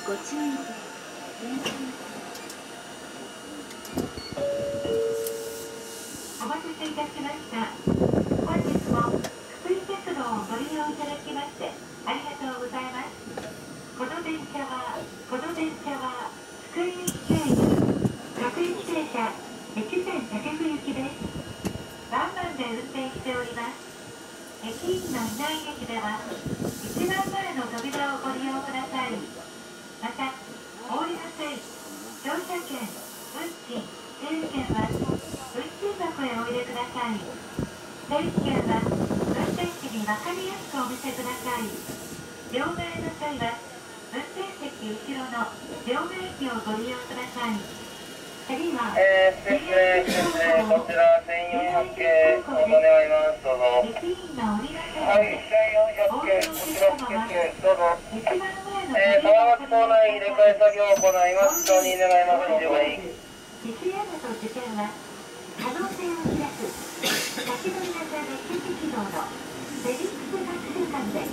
ご注意で。 お待たせいたしました。本日も福井鉄道をご利用いただきましてありがとうございます。この電車は福井駅経由各駅停車越前武生行きです。ワンマンで運転しております。駅員のいない駅では一番前の扉をご利用ください。また降りなさい乗車券、運賃、整理券は運賃箱へお入れください。整理券は運転士に分かりやすくお見せください。両替の際は運転席後ろの両替機をご利用ください。次はこちら1400系お願います。どうぞ。 駅員が降りなさはい、 い。 1400系、こちら付けどうぞ。 一番前の川脇島内入れ替え作業を行います。承認願います。以上がいい。 西大和受験は可能性を開く先取り型列車軌道のフェリックス学習館です。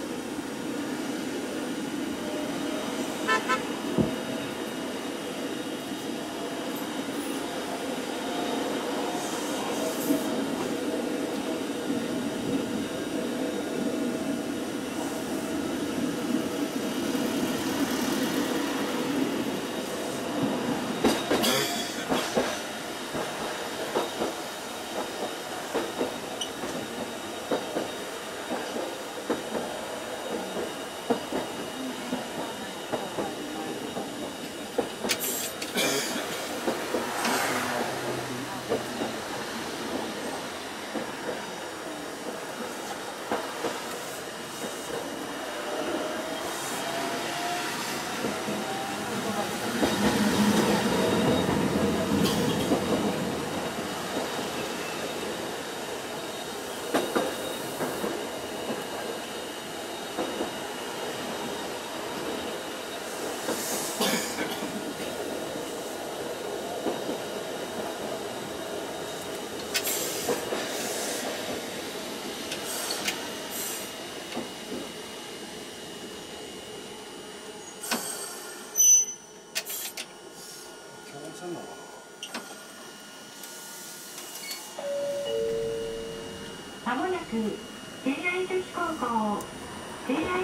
まもなく聖愛女子高校です。駅員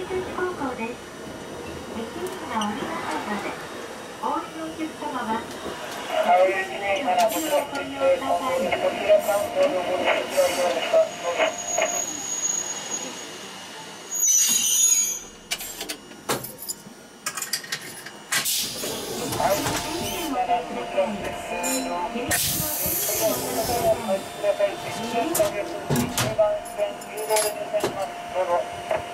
が降りなさいので、お降りのお客様ははい、127こちら付けこちら関東のご利用ですか。どうぞ。はい、127こちら付け10番線9号で入線します。どうぞ。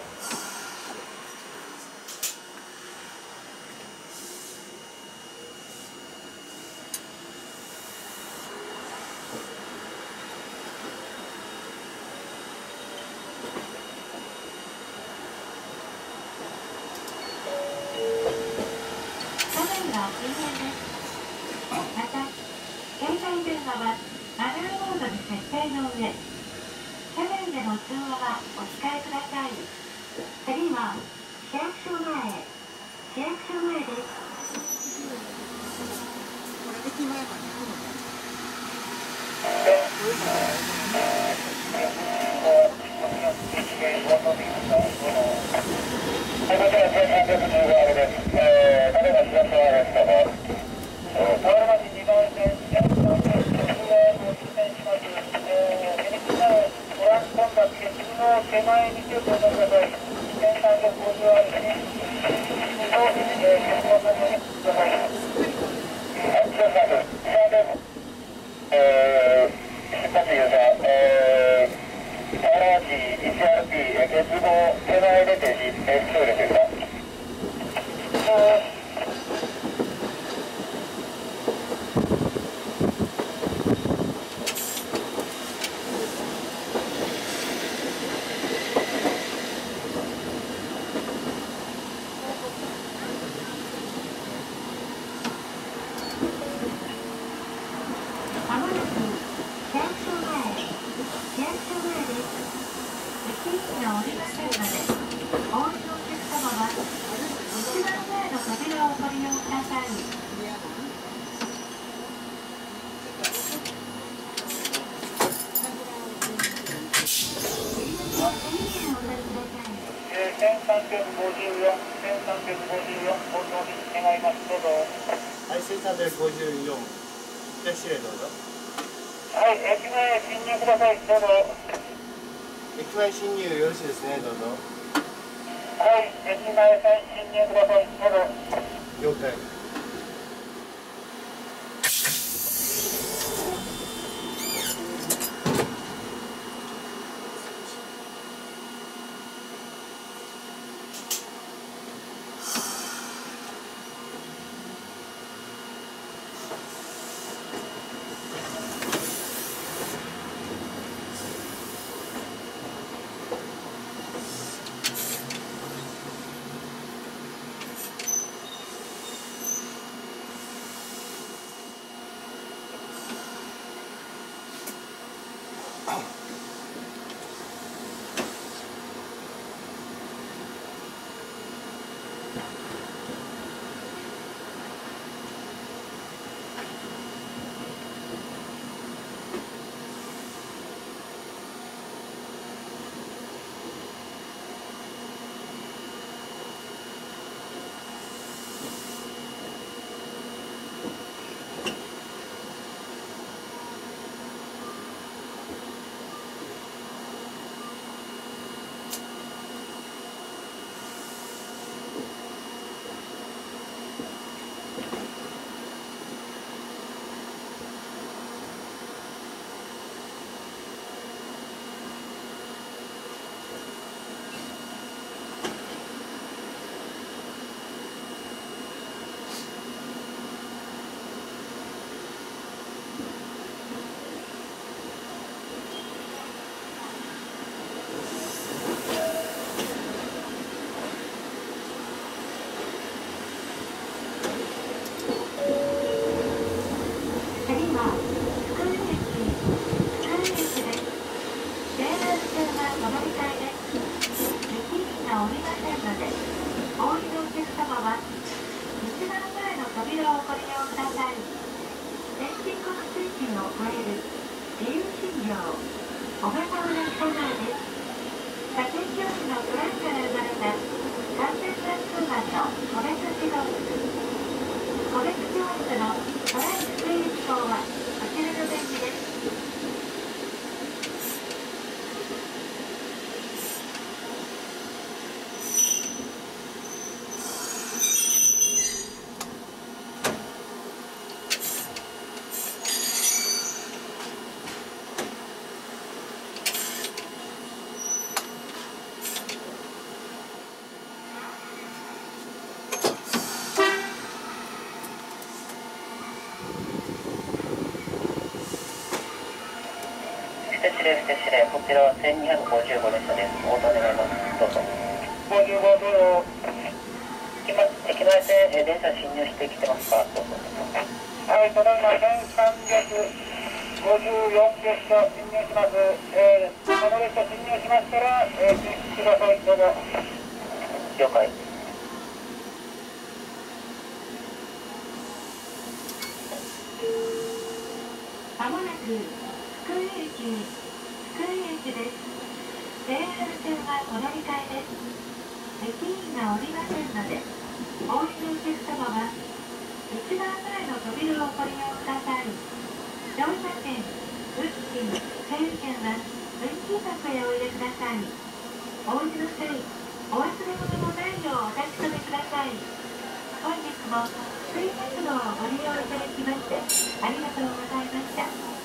車内は禁煙です。また、携帯電話はマナーモードに設定の上、車内での通話はお控えください。次は市役所前です。 駅前まで行くのか。 手前に手を取ってください。1350あるし、結構させてください。はい、出発ユーザー、田原町 1RP、鉄道手前出て実トイレですか。 まもなく市役所前です。駅員が降りませんので、お降りのお客様は一番前の扉をご利用ください。 1354、本当に願います。どうぞ。 はい、1354。で、指令どうぞ。 はい、駅前進入ください。どうぞ。 駅前進入よろしいですね、どうぞ。 はい、駅前進入ください。どうぞ。 了解。 指令、こちらは1255列車です。応答願います。どうぞ。55どうぞ。駅前で電車進入してきてますか。どうぞ。はい、ただいま1354列車進入します。この列車進入しましたら、進出ください。どうぞ。了解。 まもなく福井駅です。JR 線はお乗り換えです。駅員がおりませんので、お降りのお客様は一番前の扉をご利用ください。乗車券、運賃、整理券は運賃箱へお入れください。お降りの際、お忘れ物のないようお確かめください。本日も福井鉄道をご利用いただきましてありがとうございました。